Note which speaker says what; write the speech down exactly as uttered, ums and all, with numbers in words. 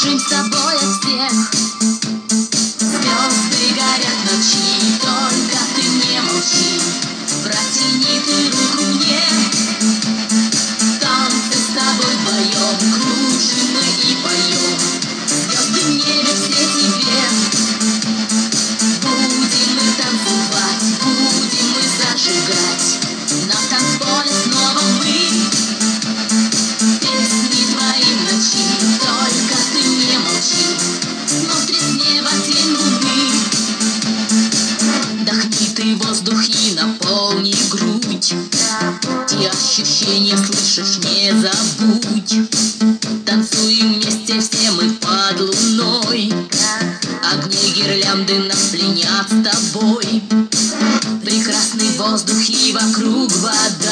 Speaker 1: бежим с тобой от всех. Звезды горят в ночи, только ты не молчи. Протяни ты руку мне, танцы с тобой вдвоем, кружим мы и поем. Звезды в небе все тебе. Будем мы танцевать, будем мы зажигать. На танцполе снова мы. Песни твои в ночи, только ты не молчи. Смотрит с неба тень луны. Вдохни ты воздух и наполни грудь. Те ощущения слышишь, не забудь. Танцуем вместе все мы под луной. Огни гирлянды нас пленят с тобой. Прекрасный воздух и вокруг вода.